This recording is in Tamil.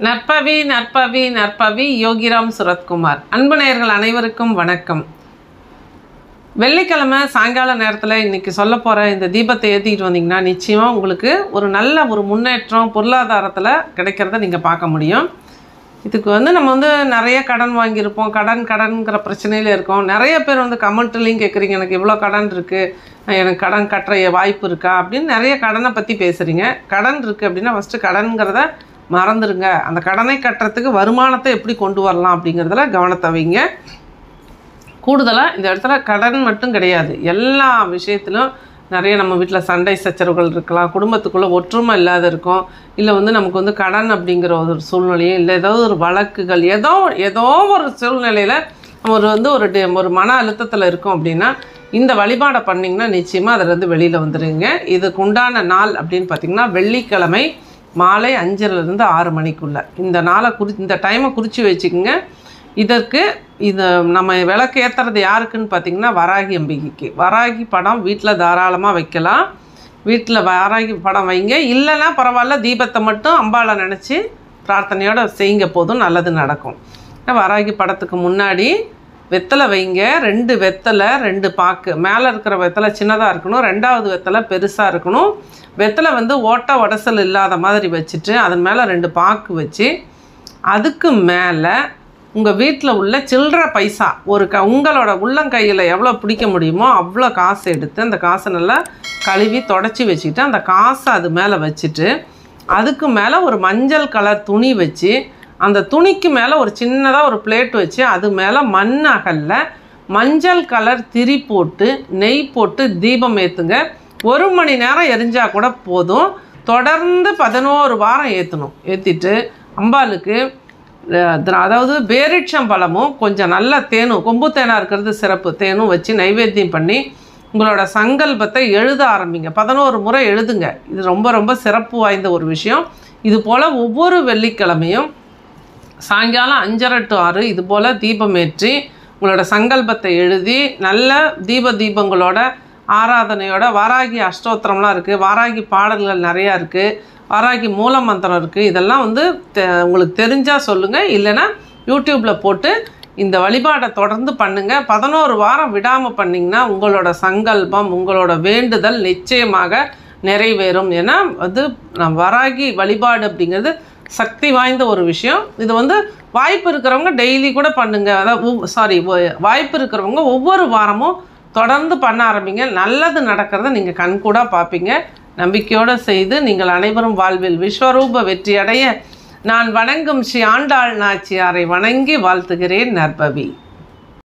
நற்பவி யோகிராம் சுரத்குமார். அன்பு நேயர்கள் அனைவருக்கும் வணக்கம். வெள்ளிக்கிழமை சாயங்கால நேரத்தில் இன்றைக்கி சொல்ல போகிற இந்த தீபத்தை ஏற்றிக்கிட்டு வந்தீங்கன்னா நிச்சயமாக உங்களுக்கு ஒரு நல்ல ஒரு முன்னேற்றம் பொருளாதாரத்தில் கிடைக்கிறத நீங்கள் பார்க்க முடியும். இதுக்கு நம்ம நிறைய கடன் வாங்கியிருப்போம், கடன்கிற பிரச்சனையில் இருக்கோம். நிறைய பேர் கமெண்ட்லேயும் கேட்குறீங்க, எனக்கு இவ்வளோ கடன் இருக்குது, எனக்கு கடன் கட்டுற வாய்ப்பு இருக்கா அப்படின்னு நிறைய கடனை பற்றி பேசுகிறீங்க. கடன் இருக்குது அப்படின்னா ஃபஸ்ட்டு கடன்கிறத மறந்துடுங்க. அந்த கடனை கட்டுறதுக்கு வருமானத்தை எப்படி கொண்டு வரலாம் அப்படிங்கிறதுல கவனத்தை வைங்க. கூடுதலாக இந்த இடத்துல கடன் மட்டும் கிடையாது, எல்லா விஷயத்திலும் நிறைய நம்ம வீட்டில் சண்டை சச்சரவுகள் இருக்கலாம், குடும்பத்துக்குள்ளே ஒற்றுமை இல்லாத இருக்கும், இல்லை நமக்கு கடன் அப்படிங்கிற ஒரு சூழ்நிலையும், இல்லை ஏதோ ஒரு வழக்குகள், ஏதோ ஒரு சூழ்நிலையில் ஒரு மன அழுத்தத்தில் இருக்கும் அப்படின்னா இந்த வழிபாடை பண்ணிங்கன்னா நிச்சயமாக அதிலேருந்து வெளியில் வந்துடுங்க. இதுக்கு உண்டான நாள் அப்படின்னு பார்த்திங்கன்னா வெள்ளிக்கிழமை மாலை 5லிருந்து 6 மணிக்குள்ளே இந்த நாளை இந்த டைமை குறித்து வச்சுக்கோங்க. இது நம்ம விளக்கு ஏற்றுறது யாருக்குன்னு பார்த்திங்கன்னா வராகி அம்பிகைக்கு. வராகி படம் வீட்டில் தாராளமாக வைக்கலாம். வீட்டில் வராகி படம் வைங்க, இல்லைன்னா பரவாயில்ல, தீபத்தை மட்டும் அம்பாளை நினச்சி பிரார்த்தனையோடு செய்யுங்க, போதும், நல்லது நடக்கும். வராகி படத்துக்கு முன்னாடி வெத்தலை வைங்க. 2 வெத்தலை 2 பாக்கு. மேலே இருக்கிற வெத்தலை சின்னதாக இருக்கணும், 2வது வெத்தலை பெருசாக இருக்கணும். வெத்தலை ஓட்ட உடசல் இல்லாத மாதிரி வச்சுட்டு அதன் மேலே 2 பாக்கு வச்சு அதுக்கு மேலே உங்கள் வீட்டில் உள்ள சில்லற பைசா உங்களோட உள்ளங்கையில் எவ்வளோ பிடிக்க முடியுமோ அவ்வளோ காசு எடுத்து அந்த காசை நல்லா கழுவி தொடச்சி வச்சுக்கிட்டு அந்த காசை அது மேலே வச்சுட்டு அதுக்கு மேலே ஒரு மஞ்சள் கலர் துணி வச்சு அந்த துணிக்கு மேலே ஒரு சின்னதாக ஒரு பிளேட் வச்சு அது மேலே மண் அகல்ல மஞ்சள் கலர் திரி போட்டு நெய் போட்டு தீபம் ஏற்றுங்க. 1 மணி நேரம் எரிஞ்சால் கூட போதும். தொடர்ந்து 11 வாரம் ஏற்றணும். ஏற்றிட்டு அம்பாளுக்கு அதாவது பேரிச்சம்பழமும் கொஞ்சம் நல்ல தேனும், கொம்பு தேனாக இருக்கிறது சிறப்பு, தேனும் வச்சு நைவேத்தியம் பண்ணி உங்களோட சங்கல்பத்தை எழுத ஆரம்பிங்க. 11 முறை எழுதுங்க. இது ரொம்ப ரொம்ப சிறப்பு வாய்ந்த ஒரு விஷயம். இது போல் ஒவ்வொரு வெள்ளிக்கிழமையும் சாயங்காலம் 5:30 to 6 இது போல் தீபம் ஏற்றி உங்களோட சங்கல்பத்தை எழுதி நல்ல தீபங்களோட ஆராதனையோட வாராகி அஷ்டோத்திரம்லாம் இருக்குது, வாராகி பாடல்கள் நிறையா இருக்குது, வாராகி மூல மந்திரம் இருக்குது. இதெல்லாம் உங்களுக்கு தெரிஞ்சால் சொல்லுங்கள், இல்லைன்னா யூடியூப்பில் போட்டு இந்த வழிபாடை தொடர்ந்து பண்ணுங்கள். 11 வாரம் விடாமல் பண்ணிங்கன்னா உங்களோட சங்கல்பம், உங்களோட வேண்டுதல் நிச்சயமாக நிறைவேறும். ஏன்னா வராகி வழிபாடு அப்படிங்கிறது சக்தி வாய்ந்த ஒரு விஷயம். இது வாய்ப்பு இருக்கிறவங்க டெய்லி கூட பண்ணுங்கள். வாய்ப்பு இருக்கிறவங்க ஒவ்வொரு வாரமும் தொடர்ந்து பண்ண ஆரம்பிங்க. நல்லது நடக்கிறத நீங்கள் கண்கூடாக பார்ப்பீங்க. நம்பிக்கையோடு செய்து நீங்கள் அனைவரும் வாழ்வில் விஸ்வரூப வெற்றியடைய நான் வணங்கும் ஸ்ரீ ஆண்டாள் நாச்சியாரை வணங்கி வாழ்த்துகிறேன். நற்பவி.